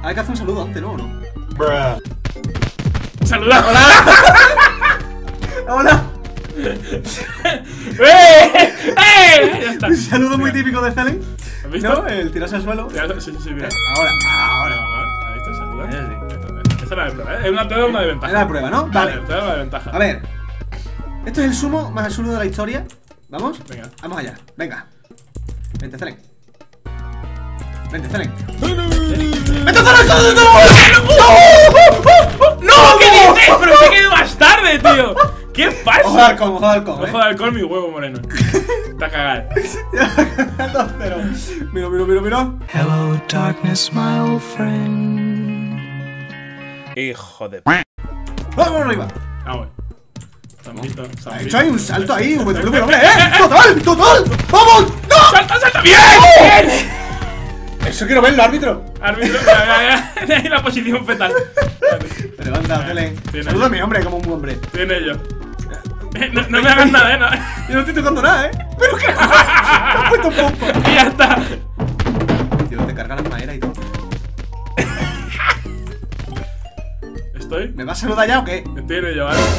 Hay que hacer un saludo antes, ¿no? ¿O no? ¡Saluda! ¡Hola! ¡Hola! Ya está. Un saludo muy típico de Zelen. ¿Has visto? ¿No? El tirarse al suelo. Sí, mira. Ahora. ¿Has visto? Saluda. Sí. Esta es la de prueba, ¿eh? Te da una de ventaja. Era la prueba, ¿no? Vale. Te da una de ventaja. A ver. Esto es el sumo más absurdo de la historia. ¿Vamos? Venga. Vamos allá. Venga. Vente, Zelen. Vente, Zelen. ¡Vente, Zelen! ¡No! ¿Qué dices? Pero se quedó más tarde, tío. ¡Qué falso! Ojo de halcón, ojo de halcón. Ojo de halcón, mi huevo moreno. Te a cagar. 2-0. Mira. Hello, darkness, my old friend. Hijo de... Vamos arriba. Ah, bueno. Sambito. Ha hecho ahí un salto ahí. Hombre, ¡Total! ¡Vamos! ¡No! ¡Salta! ¡Bien! Eso quiero verlo, árbitro. Árbitro, de ahí la posición fetal. Te levanta, Zelen. Tiene Salúdame, hombre, como un hombre. Tiene yo. No me hagas nada, no. Yo no estoy tocando nada, Pero qué. Te has puesto poco. Y ya está. Tío, te carga la madera y todo. ¿Estoy? ¿Me vas a saludar ya o qué? Tiene yo, ¿vale?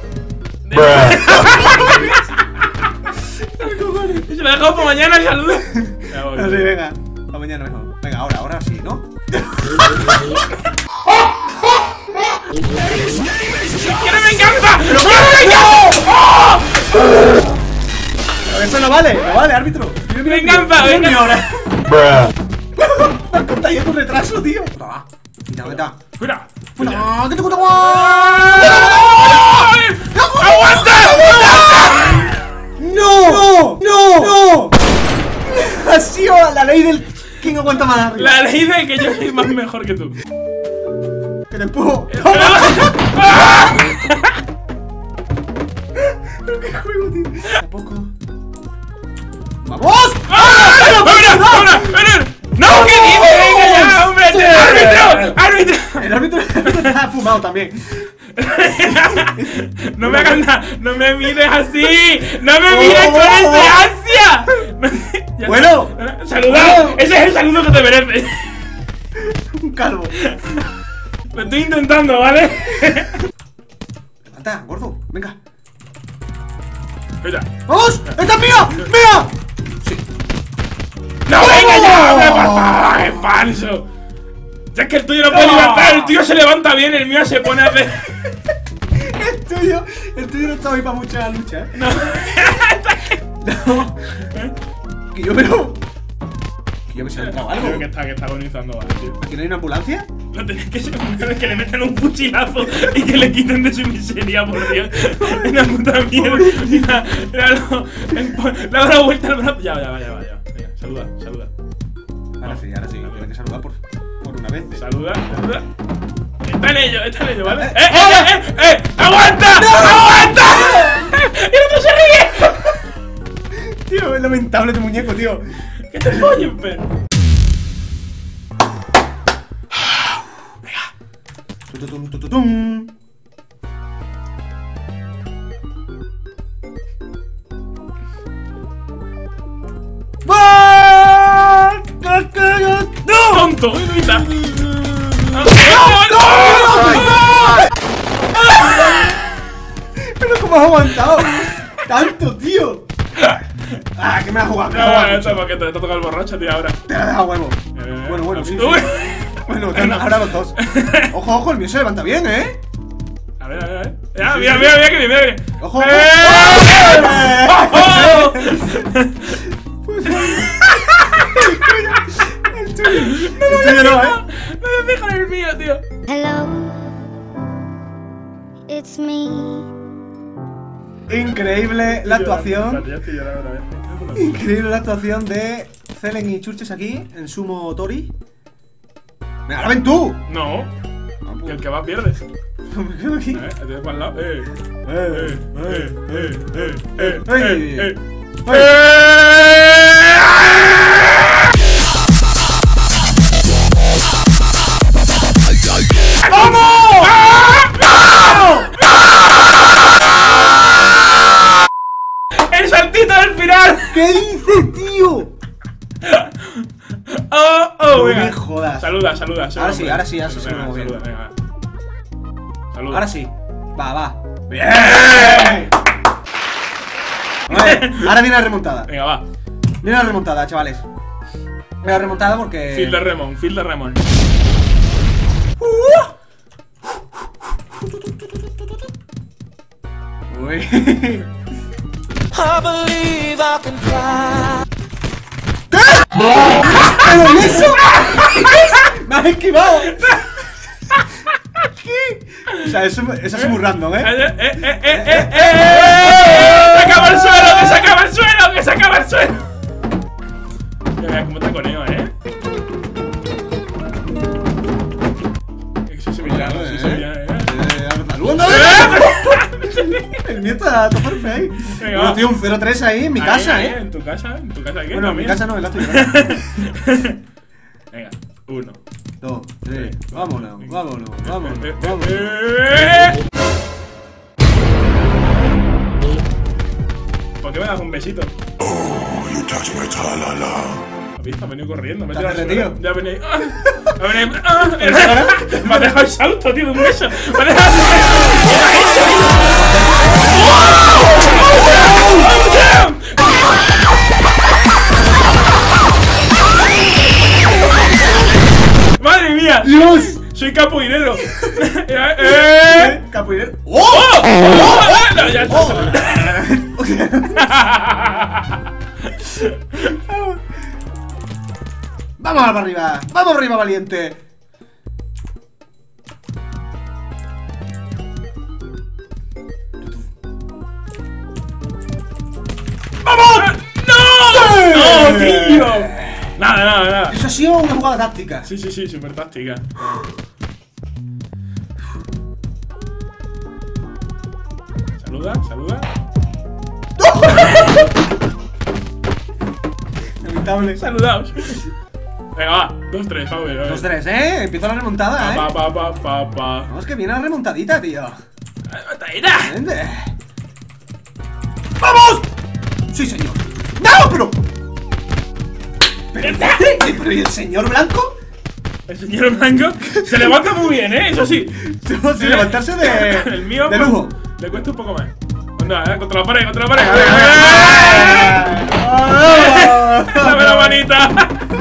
Se lo he dejado para mañana el saludo. Así, venga. Para mañana mejor. Venga, ahora sí, ¿no? ¡Que no me encanta! ¡Pero eso no vale, árbitro. ¡Venganza! Me contáis tu retraso, tío. Quita. ¡Fuera! ¡Que te cuento! ¡Aguanta! ¡No! Ha sido la ley del quién aguanta más arriba. La ley de que yo soy más mejor que tú. Que te empujo. ¿Qué juego, tío? Tampoco. ¡Vamos! ¡Vámonos! ¡No! ¿Qué dices? ¡Venga ya, hombre! ¡Árbitro! El árbitro está fumado también. No me hagas nada, no me mires así, no me mires con ese ansia. Bueno, saluda, ese es el saludo que te mereces. Un calvo. Lo estoy intentando, ¿vale? Levanta, gordo, venga. Mira. ¡Vamos! ¡Esta es mía! ¡Mía! Sí. ¡No, venga ya! ¡Hombre, por favor! ¡Es falso! Ya es que el tuyo no puede levantar, el tuyo se levanta bien, el mío se pone a hacer. El tuyo no está hoy para mucha lucha, No. No. Que yo veo. Que yo me se ha entrado algo. Creo que está agonizando, ¿vale, tío? ¿Aquí no hay una ambulancia? Lo tenéis que ser que le metan un fusilazo y que le quiten de su miseria, por Dios. Una puta mierda. Míralo. Le ha dado la vuelta al brazo. Ya. Venga, saluda. Ahora sí. Tiene que saludar por una vez. Saluda. Está en ello, ¿vale? ¡Aguanta! ¡Aguanta! ¡Y el otro se ríe! Tío, es lamentable tu muñeco, tío. ¡Que te follen, pero! Tututum. ¡No! ¡Tonto! ¡Evita! Pero cómo has aguantado tanto, tío. Que me has jugado. Esto porque te toca el borracho, tío, ahora. Te la he dejado huevo. Bueno, sí. Bueno, ahora los dos. Ojo, el mío se levanta bien, A ver. Mira que viene. Ojo. El tuyo no, No me dejan el mío, tío. Hello, it's me. Increíble la actuación. Ya estoy llorando otra vez. Increíble la actuación de Zelen y Churches aquí en Sumo Tori. ¡Venga, ahora ven tú! No, que el que va pierde. Me quedo aquí. Te para el lado. ¡Vamos! ¡El saltito del final! ¿Qué dices, tío? ¡Oh! No Venga. me jodas. Saluda. Ahora sí, ahora sí, Venga, saluda bien. saluda, venga. Saluda. Ahora sí. Va. ¡Bien! Vale, ahora viene la remontada. Venga, va. Viene la remontada, chavales. Viene la remontada porque... Field de Remon. Uy. I believe I can fly. ¿Pero y eso? ¡Me has esquivado! ¿Qué? O sea, eso es muy random, ¿eh? ¡Se acaba el suelo! ¡Que se acaba el suelo! ¡Que se acaba el suelo! Mira cómo te coneo, ¿eh? Eso se mira, El mío está perfecto ahí. Venga, Bueno, va. tío, un 0-3 ahí en mi casa, Ahí, ¿eh? ¿En tu casa? ¿En tu casa qué? Bueno, en mi También. casa no, en la tuya. Venga, 1. 2, 3, vámonos. ¿Por qué me das un besito? You touch my tra-la-la. ¿Has visto? Ha venido corriendo. Me ha ¿Te has tirado al suelo. derretido? Ya ha venido. Ha venido. Me ha dejado el salto, tío, de un beso. Me ha dejado ¡Madre mía! ¡Dios! Soy capoeirero. Capoeirero. ¡Oh! No, ya está. ¡Vamos arriba! ¡Vamos arriba, valiente! ¡Vamos! ¡No! ¡No, tío! Nada. Eso ha sido una jugada táctica. Sí, súper táctica. Saluda. Lamentable. Saludaos. Venga, va. 2-3, vamos. 2-3, ¿eh? Empieza la remontada, ¿eh? Pa. Vamos, que viene la remontadita, tío. ¡Taira! Vente. ¡Vamos! ¡Sí, señor! ¡No, pero! ¿Pero y el señor blanco? El señor blanco se levanta muy bien, ¿eh? Eso sí. Sin levantarse de... El mío, de pues, lujo. le cuesta un poco más. Anda, contra la pared. Dame la manita.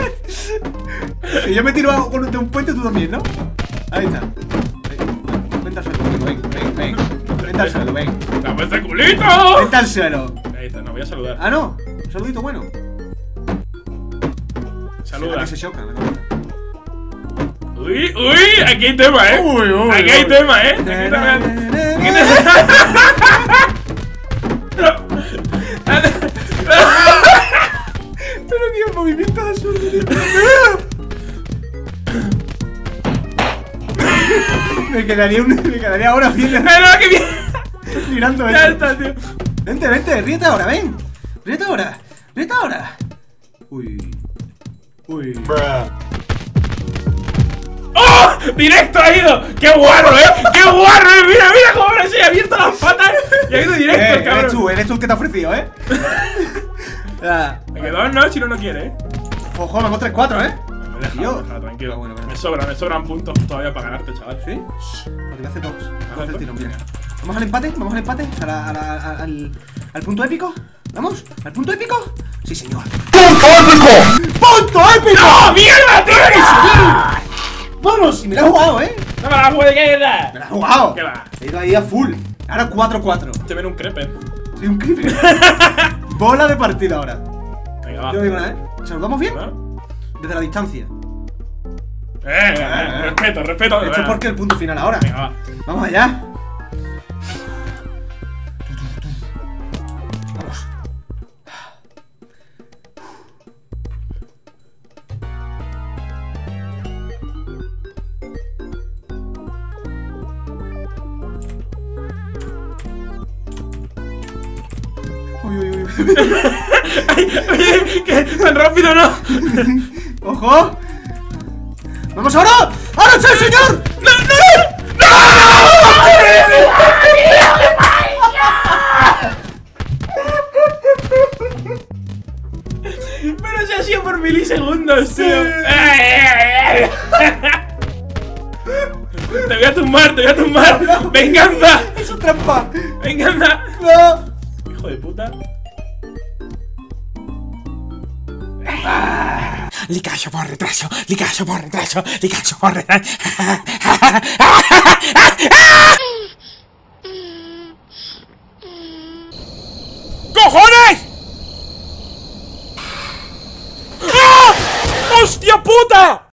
Si yo me tiro de un puente, tú también, ¿no? Ahí está. Vente al suelo, ven. Vente al suelo, ven. ¡Dame ese culito! Vente al suelo. Ahí está, no voy a saludar. Ah, no. Un saludito bueno. Saluda. Que se chocan, la cabeza. Uy, aquí hay tema, ¿eh? Uy. Aquí hay tema, ¿eh? Aquí hay tema. Pero ni el movimiento absurdo. Me quedaría ahora bien ¡Pero que bien! mirando Ya esto. está, tío. Vente, ríete ahora, ven. Ríete ahora. Uy. ¡Oh! ¡Directo ha ido! ¡Qué guarro, eh! ¡Qué guarro, eh! Mira cómo ahora se ha abierto las patas y ha ido directo, el cabrón. Eres tú el que te ha ofrecido, ¿eh? Ya. Me quedo no, si no quiere, eh. Ojo, vamos 3-4, ¿eh? Me deja, Tío. tranquilo. Ah, bueno. Me sobran puntos todavía para ganarte, chaval. ¿Sí? Porque me hace dos. Me hace el tiro, mira. Venga. Vamos al empate, al punto épico. ¿Vamos? ¿Al punto épico? Sí, señor. ¡Punto épico! ¡No, mierda, tío! ¡Vamos! Y me la he jugado, ¿eh? ¡No me la juegue, ¿qué era? Me la he jugado. ¿Qué va? He ido ahí a full. Ahora 4-4. Te ven un creeper. Soy un creeper. Bola de partida ahora. Venga, va. Yo digo nada, ¿eh? ¿Saludamos bien? ¿No? Desde la distancia. Respeto. Esto es porque el punto final ahora. Venga, va. Vamos allá. Vamos. Uy. Oye, que tan rápido no. ¡Ojo! ¡Vamos ahora! ¡Ahora sí, señor! ¡No! Pero se ha sido por milisegundos, tío. a tumbar, te voy a tumbar. No. ¡Venganza! ¡Eso es trampa! ¡Venganza! ¡No! Hijo de puta. Licacho por retraso, licacho por retraso, licacho por retraso. ¡Cojones! ¡Ah! ¡Hostia puta!